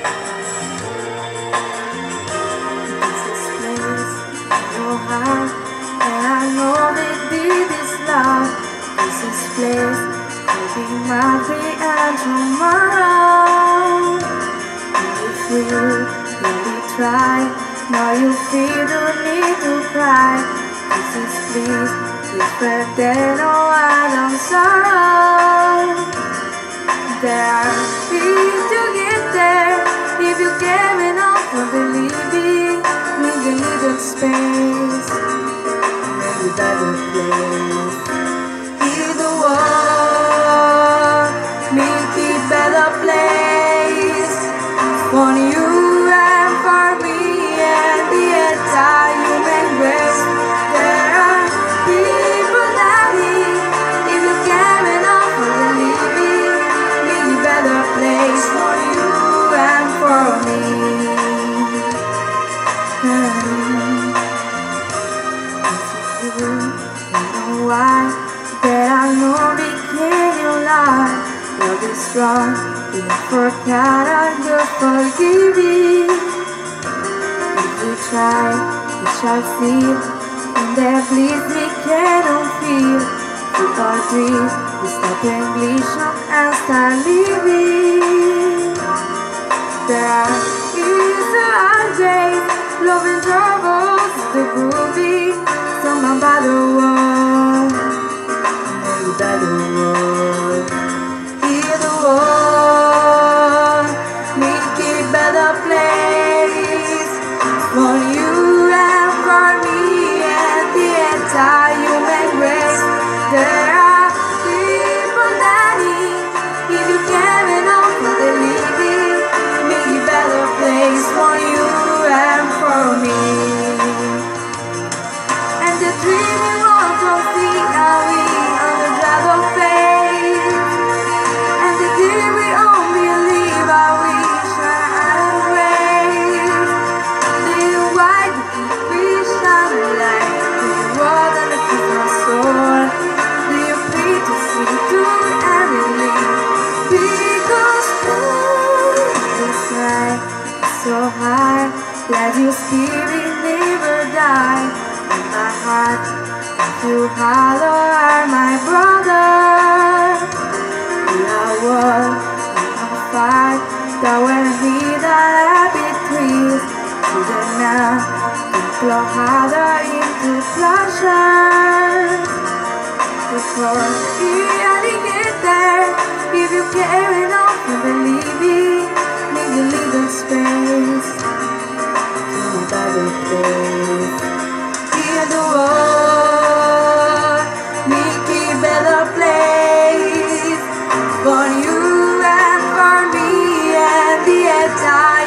And I know that this love, this is place, will be my day and tomorrow. And if you really try, now you feel the need to cry. This is please, whisper that no I don't sorrow. There are ways to get there if you give enough for believing. Need a little space, maybe better place. Either one, make it better place for you and for me and the entire human race. There are people dying if you care enough for believing. Make it better place for you and for me. You know why that I know became your life. Love is strong, we forgot I will forgive you. If you try, you shall see, and there please we cannot feel. We all dream, we stop English and start living. There are easy days, love and troubles, the groovy. Someone by the wall, maybe by the wall. Either one, make it better place for you and for me and the entire human race. There are people dying if you care enough for the living. Make it better place for you and for me. The dreaming world don't see how we on the drive of faith. And the day we all believe how we shine out of grace. The white we shine a light to the world and the peace of soul. Do you pray to see through everything? Because this night is so high, let your spirit never die. My heart, you hollow are my brother. We are one, on fire, that when we die happy trees. To the now, we flow harder into pleasure. Before we really get there, if you care enough and believe me, make a little space to a better place. The world, make it better place for you and for me and the entire